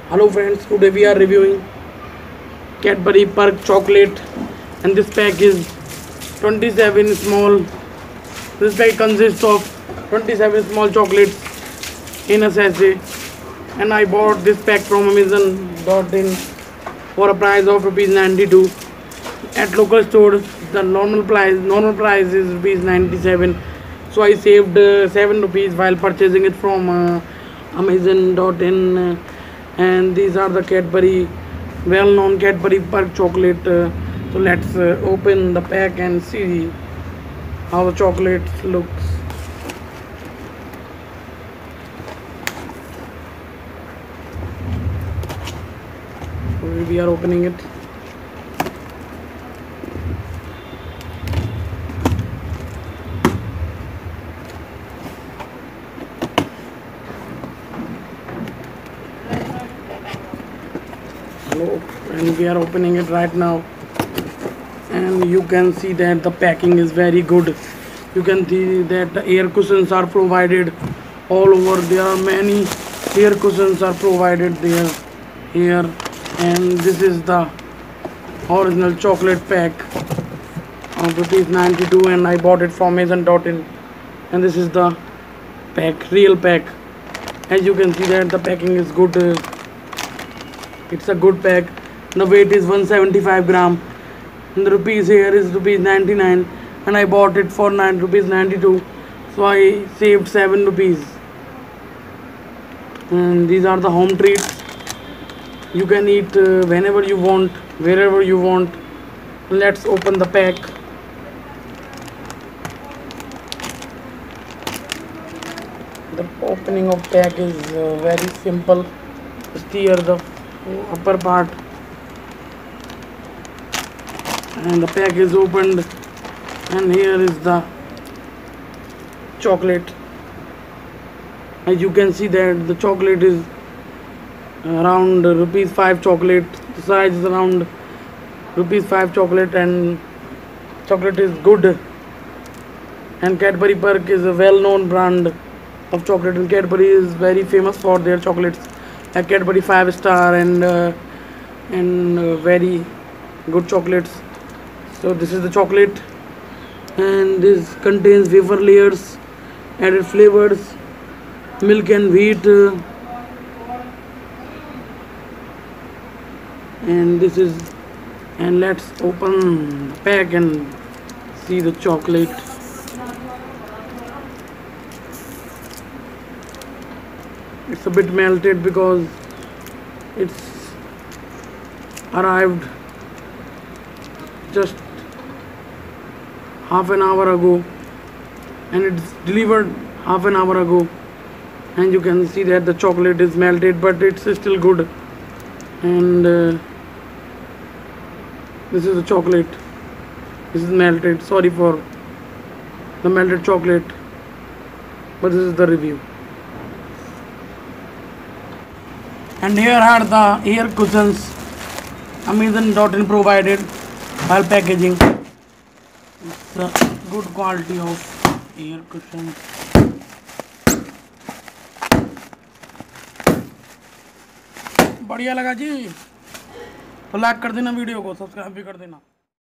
Hello friends, today we are reviewing Cadbury Perk chocolate, and this pack is 27 small. This pack consists of 27 small chocolates in a sachet, and I bought this pack from Amazon.in for a price of rupees 92. At local stores the normal price is rupees 97, so I saved 7 rupees while purchasing it from Amazon.in. And these are the Cadbury, well-known Cadbury Perk chocolate. So let's open the pack and see how the chocolate looks. We are opening it. And we are opening it right now, and you can see that the packing is very good. You can see that the air cushions are provided all over. There are many air cushions are provided there here. And this is the original chocolate pack of rupees 92, and I bought it from Amazon.in. And this is the pack, real pack. As you can see that the packing is good. It's a good pack. The weight is 175 gram, and the rupees here is rupees 99, and I bought it for rupees 92, so I saved 7 rupees. And these are the home treats. You can eat whenever you want, wherever you want. Let's open the pack. The opening of pack is very simple. Just tear the upper part, and the pack is opened, and here is the chocolate. As you can see that the chocolate is around rupees 5 chocolate. The size is around rupees 5 chocolate, and chocolate is good. And Cadbury Perk is a well-known brand of chocolate, and Cadbury is very famous for their chocolates, like Cadbury 5 star and very good chocolates. So this is the chocolate, and this contains wafer layers, added flavors, milk and wheat, and this is, and let's open the pack and see the chocolate. It's a bit melted because it's arrived just half an hour ago, and it's delivered half an hour ago, and you can see that the chocolate is melted, but it's still good. And this is the chocolate. This is melted. Sorry for the melted chocolate, but this is the review. And here are the air cushions Amazon.in provided while packaging. It's a good quality of air cushions. बढ़िया लगा जी, तो like कर देना, video को subscribe भी कर देना।